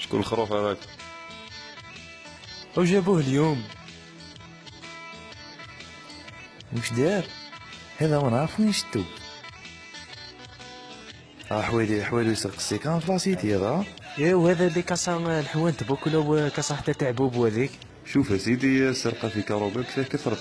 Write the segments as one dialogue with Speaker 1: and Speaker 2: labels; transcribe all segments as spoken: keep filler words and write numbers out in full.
Speaker 1: شكون الخروف هذاك؟
Speaker 2: او جابوه اليوم. واش دار هذا؟ ما نعرف وين شتو. اه حوالي حوالي يسرق السيكان في لاسيتي هذا. ايه وهذا اللي كسر الحوان تبوك ولا كسر حتى تاع بوبو هذيك.
Speaker 1: شوف يا سيدي السرقه في كاروبا كيفاه كثرت.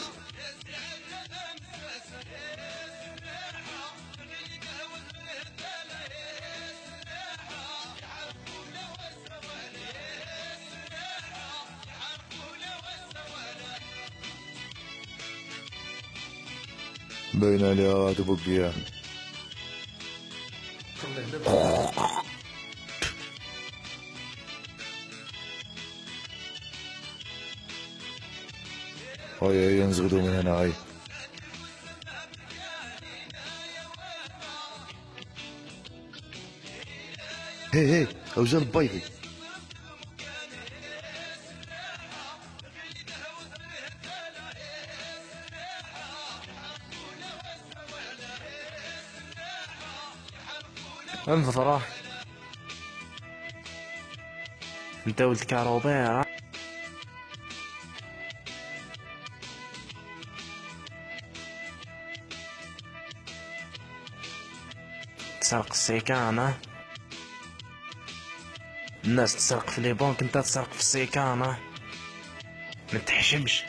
Speaker 1: باين عليها تبوك بيها. هاي هاي نزغدو من هنا هاي. هي هي او جا البيضي.
Speaker 2: انظر انت ولد كاروبا. تسرق السيكان. الناس تسرق في لي بنك انت تسرق في السيكان. ما تحشمش.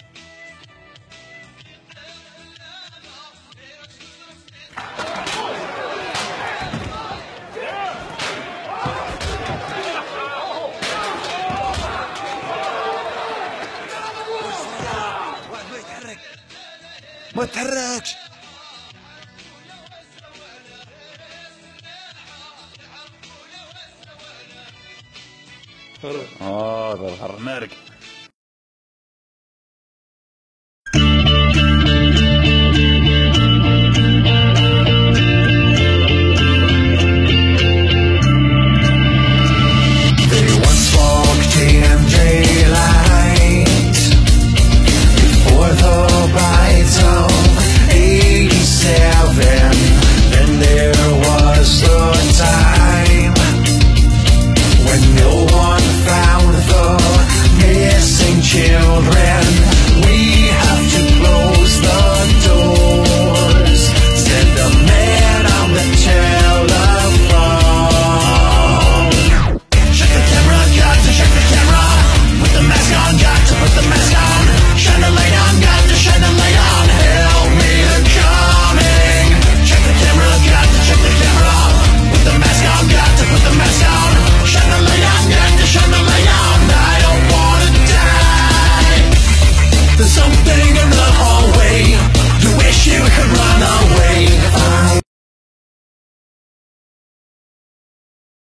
Speaker 1: ما تحركش. اه ظهر نارك. Something in the heart.